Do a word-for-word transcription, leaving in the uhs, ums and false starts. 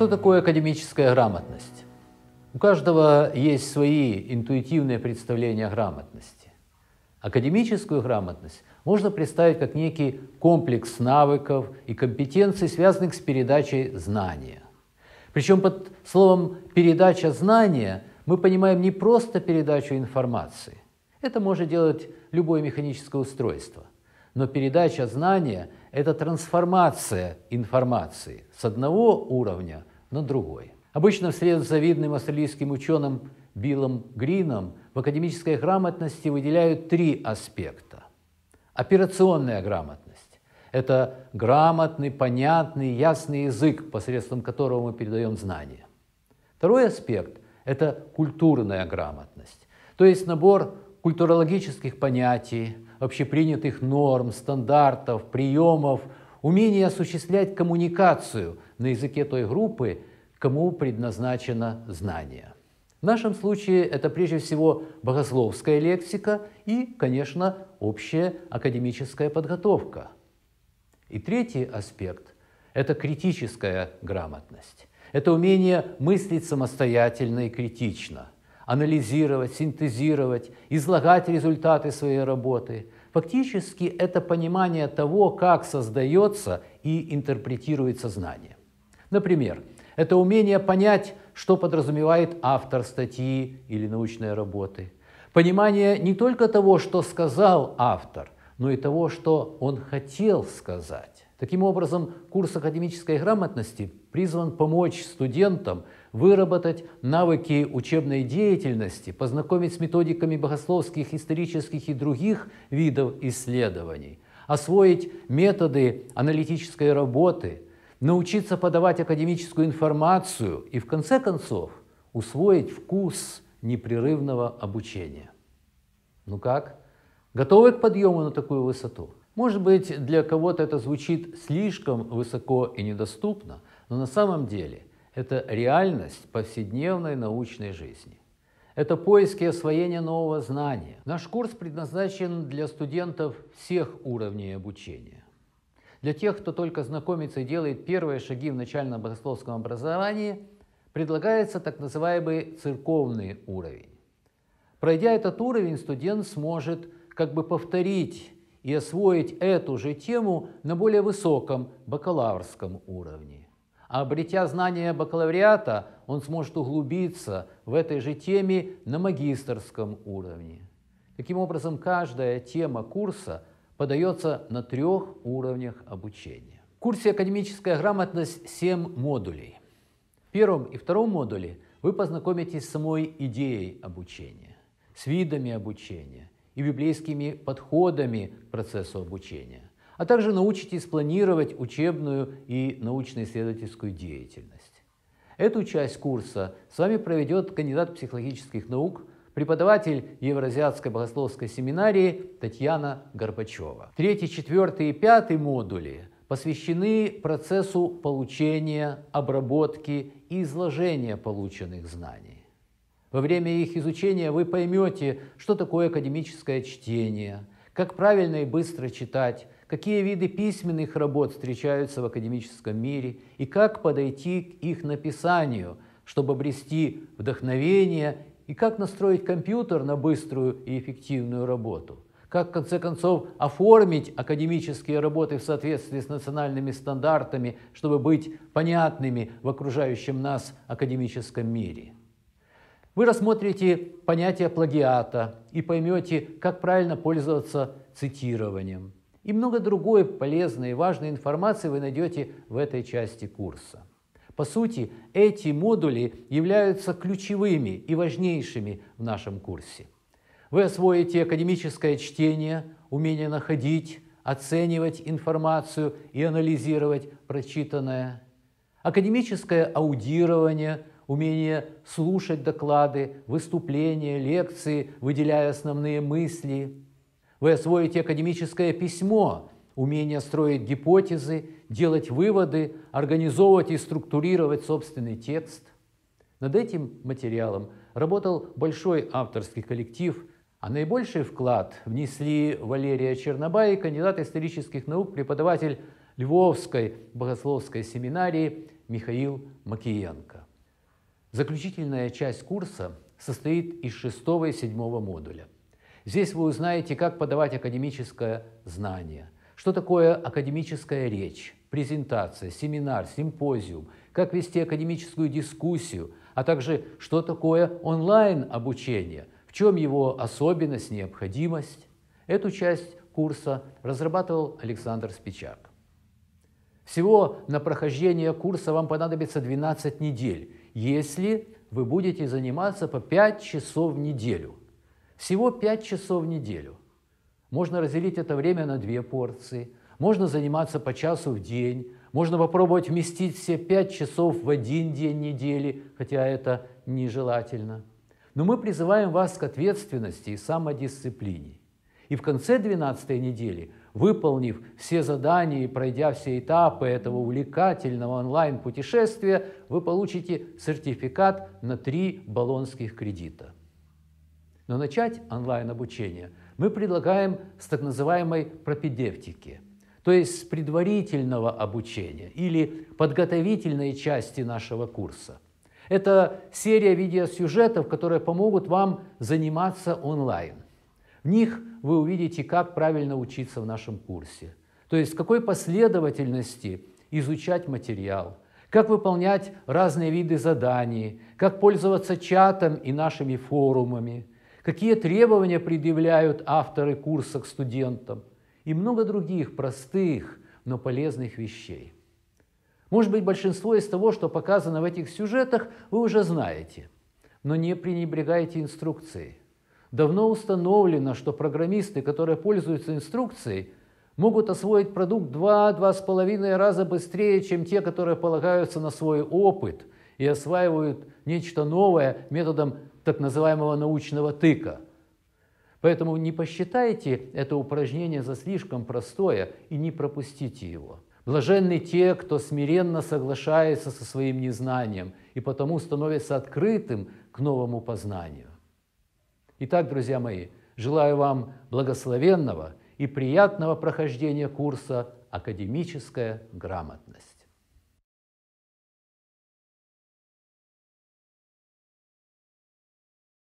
Что такое академическая грамотность? У каждого есть свои интуитивные представления о грамотности. Академическую грамотность можно представить как некий комплекс навыков и компетенций, связанных с передачей знания. Причем под словом «передача знания» мы понимаем не просто передачу информации. Это может делать любое механическое устройство. Но передача знания – это трансформация информации с одного уровня на другой. Обычно вслед за видным австралийским ученым Биллом Грином в академической грамотности выделяют три аспекта. Операционная грамотность – это грамотный, понятный, ясный язык, посредством которого мы передаем знания. Второй аспект – это культурная грамотность, то есть набор культурологических понятий, общепринятых норм, стандартов, приемов, умение осуществлять коммуникацию на языке той группы, кому предназначено знание. В нашем случае это прежде всего богословская лексика и, конечно, общая академическая подготовка. И третий аспект – это критическая грамотность. Это умение мыслить самостоятельно и критично, анализировать, синтезировать, излагать результаты своей работы. Фактически это понимание того, как создается и интерпретируется знание. Например, это умение понять, что подразумевает автор статьи или научной работы. Понимание не только того, что сказал автор, но и того, что он хотел сказать. Таким образом, курс академической грамотности призван помочь студентам выработать навыки учебной деятельности, познакомить с методиками богословских, исторических и других видов исследований, освоить методы аналитической работы, научиться подавать академическую информацию и, в конце концов, усвоить вкус непрерывного обучения. Ну как? Готовы к подъему на такую высоту? Может быть, для кого-то это звучит слишком высоко и недоступно, но на самом деле это реальность повседневной научной жизни. Это поиски освоения нового знания. Наш курс предназначен для студентов всех уровней обучения. Для тех, кто только знакомится и делает первые шаги в начальном богословском образовании, предлагается так называемый церковный уровень. Пройдя этот уровень, студент сможет как бы повторить и освоить эту же тему на более высоком бакалаврском уровне. А обретя знания бакалавриата, он сможет углубиться в этой же теме на магистерском уровне. Таким образом, каждая тема курса подается на трех уровнях обучения. В курсе «Академическая грамотность» семь модулей. В первом и втором модуле вы познакомитесь с самой идеей обучения, с видами обучения и библейскими подходами к процессу обучения, а также научитесь планировать учебную и научно-исследовательскую деятельность. Эту часть курса с вами проведет кандидат психологических наук, преподаватель Евразиатской богословской семинарии Татьяна Горбачева. Третий, четвертый и пятый модули посвящены процессу получения, обработки и изложения полученных знаний. Во время их изучения вы поймете, что такое академическое чтение, как правильно и быстро читать, какие виды письменных работ встречаются в академическом мире и как подойти к их написанию, чтобы обрести вдохновение, и как настроить компьютер на быструю и эффективную работу, как, в конце концов, оформить академические работы в соответствии с национальными стандартами, чтобы быть понятными в окружающем нас академическом мире. Вы рассмотрите понятие плагиата и поймете, как правильно пользоваться цитированием. И много другой полезной и важной информации вы найдете в этой части курса. По сути, эти модули являются ключевыми и важнейшими в нашем курсе. Вы освоите академическое чтение, умение находить, оценивать информацию и анализировать прочитанное, академическое аудирование, умение слушать доклады, выступления, лекции, выделяя основные мысли. Вы освоите академическое письмо, умение строить гипотезы, делать выводы, организовывать и структурировать собственный текст. Над этим материалом работал большой авторский коллектив, а наибольший вклад внесли Валерия Чернобай, кандидат исторических наук, преподаватель Львовской богословской семинарии Михаил Макиенко. Заключительная часть курса состоит из шестого и седьмого модуля. Здесь вы узнаете, как подавать академическое знание, что такое академическая речь, презентация, семинар, симпозиум, как вести академическую дискуссию, а также что такое онлайн-обучение, в чем его особенность, необходимость. Эту часть курса разрабатывал Александр Спичак. Всего на прохождение курса вам понадобится двенадцать недель, если вы будете заниматься по пять часов в неделю. Всего пять часов в неделю. Можно разделить это время на две порции, можно заниматься по часу в день, можно попробовать вместить все пять часов в один день недели, хотя это нежелательно. Но мы призываем вас к ответственности и самодисциплине. И в конце двенадцатой недели, выполнив все задания и пройдя все этапы этого увлекательного онлайн-путешествия, вы получите сертификат на три болонских кредита. Но начать онлайн-обучение мы предлагаем с так называемой пропедевтики, то есть с предварительного обучения или подготовительной части нашего курса. Это серия видеосюжетов, которые помогут вам заниматься онлайн. В них вы увидите, как правильно учиться в нашем курсе, то есть в какой последовательности изучать материал, как выполнять разные виды заданий, как пользоваться чатом и нашими форумами, какие требования предъявляют авторы курса к студентам и много других простых, но полезных вещей. Может быть, большинство из того, что показано в этих сюжетах, вы уже знаете, но не пренебрегайте инструкцией. Давно установлено, что программисты, которые пользуются инструкцией, могут освоить продукт два-два с половиной раза быстрее, чем те, которые полагаются на свой опыт и осваивают нечто новое методом так называемого научного тыка. Поэтому не посчитайте это упражнение за слишком простое и не пропустите его. Блаженны те, кто смиренно соглашается со своим незнанием и потому становится открытым к новому познанию. Итак, друзья мои, желаю вам благословенного и приятного прохождения курса «Академическая грамотность».